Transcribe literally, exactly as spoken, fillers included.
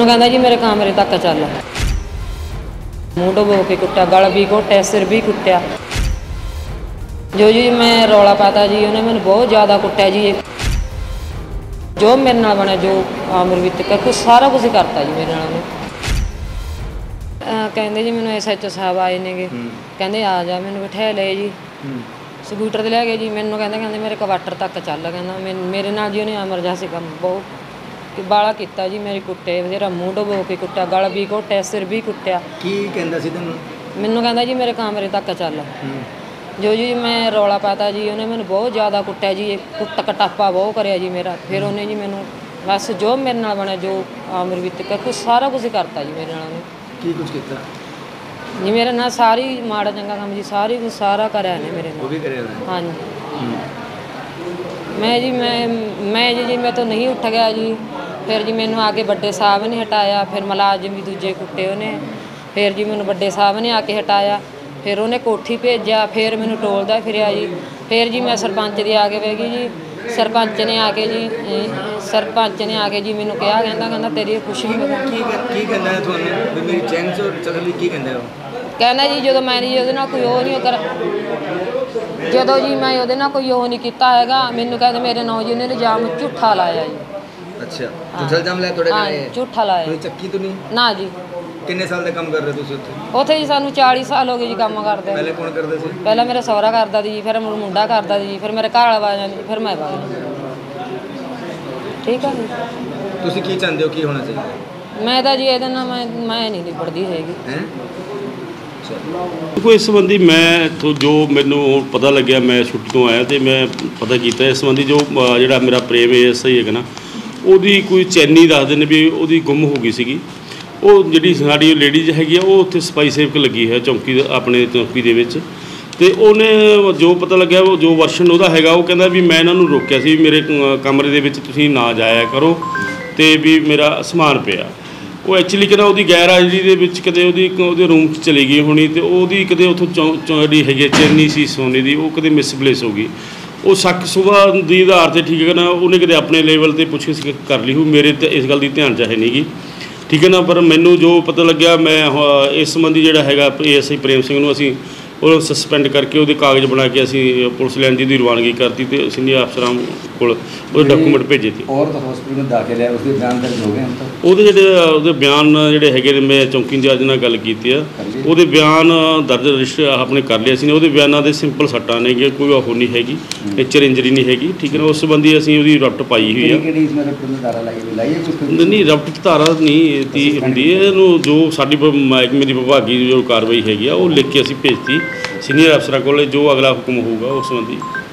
ਮੈਨੂੰ ਕਹਿੰਦਾ ਜੀ ਮੇਰੇ ਕਮਰੇ ਤੱਕ ਚੱਲ। ਮੂੰਹ ਡੁਬੋ ਕੇ ਕੁੱਟਿਆ, ਗਲ ਵੀ ਘੋਟਿਆ, ਸਿਰ ਵੀ ਕੁੱਟਿਆ। ਜੋ ਜੀ ਮੈਂ ਰੌਲਾ ਪਾਤਾ ਜੀ ਉਹਨੇ ਮੈਨੂੰ ਬਹੁਤ ਜ਼ਿਆਦਾ ਕੁੱਟਿਆ ਜੀ। ਜੋ ਮੇਰੇ ਨਾਲ ਬਣਿਆ, ਜੋ ਆਮਰ ਵੀ ਤੱਕ ਕੁਛ ਸਾਰਾ ਕੁਝ ਕਰਤਾ ਜੀ ਮੇਰੇ ਨਾਲ। ਕਹਿੰਦੇ ਜੀ ਮੈਨੂੰ ਐਸ ਐਚ ਓ ਸਾਹਿਬ ਆਏ ਨੇਗੇ, ਕਹਿੰਦੇ ਆ ਜਾ। ਮੈਨੂੰ ਬਿਠਾ ਲਏ ਜੀ, ਸਕੂਟਰ 'ਤੇ ਲੈ ਗਏ ਜੀ। ਮੈਨੂੰ ਕਹਿੰਦੇ ਕਹਿੰਦੇ ਮੇਰੇ ਕੁਆਟਰ ਤੱਕ ਚੱਲ। ਕਹਿੰਦਾ ਮੇਰੇ ਨਾਲ ਜੀ ਉਹਨੇ ਐਮਰਜੈਂਸੀ ਕੰਮ ਬਹੁਤ ਬਾਲਾ ਕੀਤਾ ਜੀ। ਮੇਰੇ ਕੁੱਟੇ ਬਥੇਰਾ, ਮੂੰਹ ਡੁਬੋ ਕੇ ਕੁੱਟਿਆ, ਗਲ ਵੀ ਘੋਟਿਆ, ਸਿਰ ਵੀ ਕੁੱਟਿਆ। ਕੀ ਕਹਿੰਦਾ ਸੀ ਤੁਹਾਨੂੰ? ਮੈਨੂੰ ਕਹਿੰਦਾ ਜੀ ਮੇਰੇ ਕਮਰੇ ਤੱਕ ਚੱਲ। ਜੋ ਜੀ ਮੈਂ ਰੌਲਾ ਪਾਤਾ ਜੀ ਉਹਨੇ ਮੈਨੂੰ ਬਹੁਤ ਜ਼ਿਆਦਾ ਕੁੱਟਿਆ ਜੀ। ਕੁੱਟ ਕਟਾਪਾ ਬਹੁਤ ਕਰਿਆ ਜੀ ਮੇਰਾ। ਫਿਰ ਉਹਨੇ ਜੀ ਮੈਨੂੰ ਬਸ ਜੋ ਮੇਰੇ ਨਾਲ ਬਣਿਆ, ਜੋ ਆਮਰ ਵੀ ਤੱਕ ਕੁਛ ਸਾਰਾ ਕੁਝ ਕਰਤਾ ਜੀ ਮੇਰੇ ਨਾਲ ਉਹਨੇ। ਕੀ ਕੁਝ ਕੀਤਾ ਜੀ ਮੇਰੇ ਨਾਲ? ਸਾਰੀ ਮਾੜਾ ਚੰਗਾ ਕੰਮ ਜੀ ਸਾਰੀ ਕੁਛ ਸਾਰਾ ਕਰਿਆ ਨੇ ਮੇਰੇ ਨਾਲ। ਉਹ ਵੀ ਕਰਿਆ ਉਹਨੇ? ਹਾਂਜੀ। ਮੈਂ ਜੀ ਮੈਂ ਮੈਂ ਜੀ ਜੀ ਮੈਂ ਤੋਂ ਨਹੀਂ ਉੱਠ ਗਿਆ ਜੀ। ਫਿਰ ਜੀ ਮੈਨੂੰ ਆ ਕੇ ਵੱਡੇ ਸਾਹਿਬ ਨੇ ਹਟਾਇਆ। ਫਿਰ ਮੁਲਾਜ਼ਮ ਵੀ ਦੂਜੇ ਕੁੱਟੇ ਉਹਨੇ। ਫਿਰ ਜੀ ਮੈਨੂੰ ਵੱਡੇ ਸਾਹਿਬ ਨੇ ਆ ਕੇ ਹਟਾਇਆ। ਫਿਰ ਉਹਨੇ ਕੋਠੀ ਭੇਜਿਆ। ਫਿਰ ਮੈਨੂੰ ਟੋਲਦਾ ਫਿਰਿਆ ਜੀ। ਫਿਰ ਜੀ ਮੈਂ ਸਰਪੰਚ ਦੀ ਆ ਕੇ ਬਹਿ ਗਈ ਜੀ। ਸਰਪੰਚ ਨੇ ਆ ਕੇ ਜੀ ਸਰਪੰਚ ਨੇ ਆ ਕੇ ਜੀ ਮੈਨੂੰ ਕਿਹਾ, ਕਹਿੰਦਾ ਕਹਿੰਦਾ ਤੇਰੀ ਕੁਛ ਨਹੀਂ ਪਤਾ। ਕੀ ਕੀ ਕਹਿੰਦਾ ਤੁਹਾਨੂੰ ਵੀ ਮੇਰੀ ਚੈਨ ਚੋਂ ਚੱਲ ਲਈ? ਕੀ ਕਹਿੰਦਾ ਉਹ? ਕਹਿੰਦਾ ਜੀ ਜਦੋਂ ਮੈਂ ਜੀ ਉਹਦੇ ਨਾਲ ਕੋਈ ਉਹ ਨਹੀਂ ਕਰ ਜਦੋਂ ਜੀ ਮੈਂ ਉਹਦੇ ਨਾਲ ਕੋਈ ਉਹ ਨਹੀਂ ਕੀਤਾ ਹੈਗਾ, ਮੈਨੂੰ ਕਹਿੰਦੇ ਮੇਰੇ ਨਾਂ ਜੀ ਉਹਨੇ ਇਲਜ਼ਾਮ ਝੂਠਾ ਲਾਇਆ ਜੀ। ਅੱਛਾ, ਝੂਠਾ ਇਲਜ਼ਾਮ ਲਾਇਆ ਤੁਹਾਡੇ ਨਾਲ? ਹਾਂ, ਝੂਠਾ ਲਾਇਆ। ਕੋਈ ਚੱਕੀ ਤੋਂ ਨਹੀਂ? ਨਾ ਜੀ। ਕਿੰਨੇ ਸਾਲ ਦਾ ਕੰਮ ਕਰ ਰਹੇ ਤੁਸੀਂ ਉੱਥੇ? ਉੱਥੇ ਜੀ ਸਾਨੂੰ ਚਾਲੀ ਸਾਲ ਹੋ ਗਏ ਜੀ ਕੰਮ ਕਰਦੇ। ਪਹਿਲੇ ਕੌਣ ਕਰਦੇ ਸੀ? ਪਹਿਲਾਂ ਮੇਰਾ ਸਹੁਰਾ ਕਰਦਾ ਸੀ ਜੀ, ਫਿਰ ਮੁੰਡਾ ਕਰਦਾ ਸੀ ਜੀ, ਫਿਰ ਮੇਰੇ ਘਰ ਵਾਲਾ ਜਾਂਦੀ, ਫਿਰ ਮੈਂ ਵਗ ਠੀਕ ਆ ਜੀ। ਤੁਸੀਂ ਕੀ ਚਾਹੁੰਦੇ ਹੋ, ਕੀ ਹੋਣਾ ਚਾਹੀਦਾ? ਮੈਂ ਤਾਂ ਜੀ ਇਹਦੇ ਨਾਲ ਮੈਂ ਮੈਂ ਨਹੀਂ ਨਿਬੜਦੀ ਹੈਗੀ। ਹੈ ਕੋਈ ਇਸ ਸੰਬੰਧੀ ਮੈਂ ਤੋਂ ਜੋ ਮੈਨੂੰ ਪਤਾ ਲੱਗਿਆ, ਮੈਂ ਛੁੱਟੀ ਤੋਂ ਆਇਆ ਤੇ ਮੈਂ ਪਤਾ ਕੀਤਾ ਇਸ ਸੰਬੰਧੀ ਜੋ ਜਿਹੜਾ ਮੇਰਾ ਪ੍ਰੇਮ ਹੈ ਸਹੀ ਹੈਗਾ ਨਾ, ਉਹਦੀ ਕੋਈ ਚੈਨੀ ਦੱਸਦੇ ਨੇ ਵੀ ਉਹਦੀ ਗੁੰਮ ਹੋ ਗਈ ਸੀਗੀ। ਉਹ ਜਿਹੜੀ ਸਾਡੀ ਲੇਡੀਜ਼ ਹੈਗੀ ਆ ਉਹ ਉੱਥੇ ਸਫਾਈ ਸੇਵਕ ਲੱਗੀ ਹੈ ਚੌਂਕੀ ਆਪਣੇ ਚੌਂਕੀ ਦੇ ਵਿੱਚ। ਅਤੇ ਉਹਨੇ ਜੋ ਪਤਾ ਲੱਗਿਆ ਉਹ ਜੋ ਵਰਸ਼ਨ ਉਹਦਾ ਹੈਗਾ, ਉਹ ਕਹਿੰਦਾ ਵੀ ਮੈਂ ਇਹਨਾਂ ਨੂੰ ਰੋਕਿਆ ਸੀ ਮੇਰੇ ਕਮਰੇ ਦੇ ਵਿੱਚ ਤੁਸੀਂ ਨਾ ਜਾਇਆ ਕਰੋ ਅਤੇ ਵੀ ਮੇਰਾ ਸਮਾਨ ਪਿਆ। ਉਹ ਐਕਚੁਅਲੀ ਕਹਿੰਦਾ ਉਹਦੀ ਗੈਰ ਹਾਜ਼ਰੀ ਦੇ ਵਿੱਚ ਕਿਤੇ ਉਹਦੀ ਉਹਦੇ ਰੂਮ 'ਚ ਚਲੀ ਗਈ ਹੋਣੀ ਅਤੇ ਉਹਦੀ ਕਿਤੇ ਉੱਥੋਂ ਚੌ ਜਿਹੜੀ ਹੈਗੀ ਚੈਨੀ ਸੀ ਸੋਨੇ ਦੀ, ਉਹ ਕਿਤੇ ਮਿਸਪਲੇਸ ਹੋ ਗਈ। ਉਹ ਸ਼ੱਕ ਸੁਬਾਹ ਦੀ ਆਧਾਰ 'ਤੇ ਠੀਕ ਹੈ ਨਾ, ਉਹਨੇ ਕਿਤੇ ਆਪਣੇ ਲੈਵਲ 'ਤੇ ਪੁੱਛ ਕਰ ਲਈ ਹੋਊ। ਮੇਰੇ ਤੇ ਇਸ ਗੱਲ ਦੀ ਧਿਆਨ 'ਚ ਹੈ ਨਹੀਂ ਗੀ, ਠੀਕ ਹੈ ਨਾ। ਪਰ ਮੈਨੂੰ ਜੋ ਪਤਾ ਲੱਗਿਆ, ਮੈਂ ਇਸ ਸੰਬੰਧੀ ਜਿਹੜਾ ਹੈਗਾ A S I Prem Singh ਨੂੰ ਅਸੀਂ ਉਹ ਸਸਪੈਂਡ ਕਰਕੇ ਉਹਦੇ ਕਾਗਜ਼ ਬਣਾ ਕੇ ਅਸੀਂ ਪੁਲਿਸ ਲਾਈਨ ਦੀ ਰਵਾਨਗੀ ਕਰਤੀ ਅਤੇ ਸੀਨੀਅਰ ਅਫਸਰਾਂ ਕੋਲ ਉਹਦੇ ਡਾਕੂਮੈਂਟ ਭੇਜੇ ਸੀ। ਔਰਤ ਹਸਪੀਟਲ ਵਿੱਚ ਦਾਖਲ ਹੈ, ਉਸਦੇ ਬਿਆਨ ਦਰਜ ਹੋ ਗਏ ਹੁਣ ਤੱਕ? ਉਹਦੇ ਜਿਹੜੇ ਉਹਦੇ ਬਿਆਨ ਜਿਹੜੇ ਹੈਗੇ ਨੇ, ਮੈਂ ਚੌਂਕੀ ਇੰਚਾਰਜ ਨਾਲ ਗੱਲ ਕੀਤੀ ਆ, ਉਹਦੇ ਬਿਆਨ ਦਰਜ ਰਜਿਸਟਰ ਆਪਣੇ ਕਰ ਲਿਆ ਸੀ ਨੇ। ਉਹਦੇ ਬਿਆਨਾਂ ਦੇ ਸਿੰਪਲ ਸੱਟਾਂ ਨੇ ਕਿ ਕੋਈ ਉਹ ਨਹੀਂ ਹੈਗੀ, ਨੇਚਰ ਇੰਜਰੀ ਨਹੀਂ ਹੈਗੀ, ਠੀਕ ਹੈ ਨਾ। ਉਸ ਸੰਬੰਧੀ ਅਸੀਂ ਉਹਦੀ ਰਫਟ ਪਾਈ ਹੋਈ ਆ। ਨਹੀਂ, ਰਫਟ ਧਾਰਾ ਨਹੀਂ ਤੀ ਹੁੰਦੀ ਹੈ, ਇਹਨੂੰ ਜੋ ਸਾਡੀ ਮਹਿਕਮੇ ਦੀ ਵਿਭਾਗੀ ਜੋ ਕਾਰਵਾਈ ਹੈਗੀ ਆ ਉਹ ਲਿਖ ਕੇ ਅਸੀਂ ਭੇਜਤੀ ਸੀਨੀਅਰ ਅਫਸਰਾਂ ਕੋਲ। ਜੋ ਅਗਲਾ ਹੁਕਮ ਹੋਊਗਾ ਉਸ ਸੰਬੰਧੀ